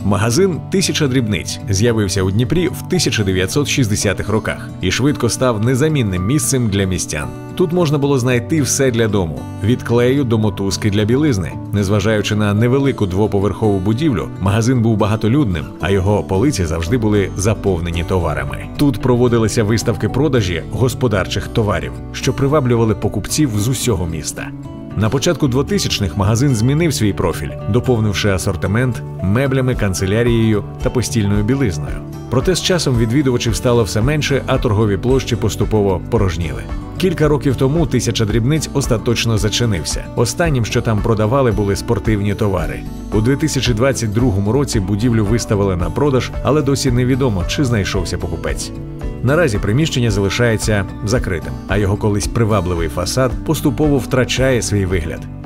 Магазин «1000 дрібниць» з'явився у Дніпрі в 1960-х роках і швидко став незамінним місцем для містян. Тут можна було знайти все для дому – від клею до мотузки для білизни. Незважаючи на невелику двоповерхову будівлю, магазин був багатолюдним, а його полиці завжди були заповнені товарами. Тут проводилися виставки продажі господарчих товарів, що приваблювали покупців з усього міста. На початку 2000-х магазин змінив свій профіль, доповнивши асортимент меблями, канцелярією та постільною білизною. Проте з часом відвідувачів стало все менше, а торгові площі поступово порожніли. Кілька років тому «1000 дрібниць» остаточно зачинився. Останнім, що там продавали, були спортивні товари. У 2022 році будівлю виставили на продаж, але досі невідомо, чи знайшовся покупець. Наразі приміщення залишається закритим, а його колись привабливий фасад поступово втрачає свій вигляд.